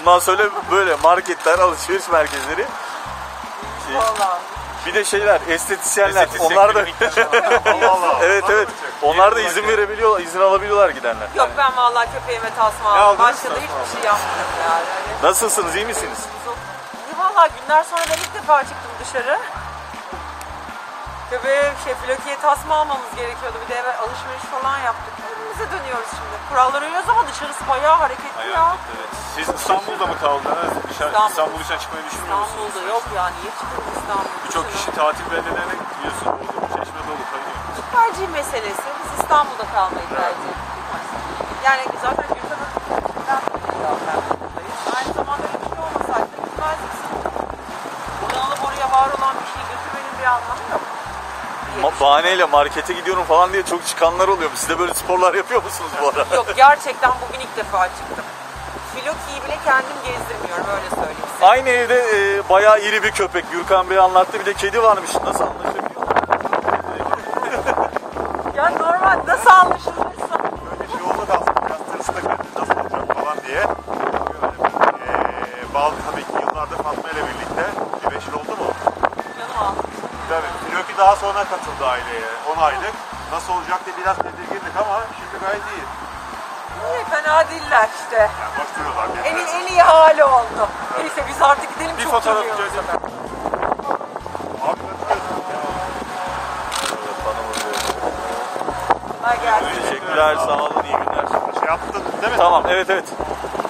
Bundan sonra böyle marketler, alışveriş merkezleri. Vallahi. Bir de şeyler, estetisyenler. Onlar da Allah Allah. evet evet. Onlar da izin verebiliyor, izin alabiliyorlar gidenler. Yok ben vallahi köpeğime tasma Ne aldım. aldınız? Başka da hiçbir şey yapmadım yani. Nasılsınız, iyi misiniz? Vallahi günler sonra ben ilk defa çıktım dışarı. Köpeğe Floki'ye tasma almamız gerekiyordu. Bir de eve alışveriş falan yaptık. Evimize dönüyoruz şimdi. Kuralları uyuyoruz ama dışarısı bayağı hareketli ya. Evet. Siz İstanbul'da mı kaldınız? İstanbul dışına çıkmayı düşünmüyor musunuz? İstanbul'da yok ya. Niye çıktın İstanbul'da? Birçok kişi tatil beldelerine gidiyorsun. Orada Çeşme'de olup kayıyor. Tercih meselesi. Biz İstanbul'da kalmayı tercih ettik. Yani zaten Gülkan'ın aynı zamanda bir şey olmasaydı gitmezdik. Buradan alıp oraya var olan bir şeyi götürmenin bir anlamı yok. Bahaneyle markete gidiyorum falan diye çok çıkanlar oluyor. Siz de böyle sporlar yapıyor musunuz bu arada? Yok gerçekten bugün ilk defa çıktım. Floki'yi bile kendim gezdirmiyorum öyle söyleyeyim size. Aynı evde bayağı iri bir köpek. Gürkan Bey anlattı. Bir de kedi varmış. Nasıl anlaşabiliyor? Ya normal nasıl anlaşılırsa. Böyle şey oldu da aslında biraz tırstık nasıl olacak falan diye. Bazı tabii ki yıllardır Fatma ile birlikte 5 yıl oldu mu? Canım al. Tabii. Filoki daha sonra katıldı aileye. 10 aylık. Nasıl olacak diye biraz tedirgindik ama şimdi gayet iyi. İyi fena değiller işte. Yani koşturuyorlar. En iyi hali oldu. Neyse biz artık gidelim Bir çok fotoğraf duruyoruz. rica edeyim. Abi Ha gelsin. Teşekkürler, sağ olun, iyi günler. şey yaptın değil mi? Tamam, evet evet.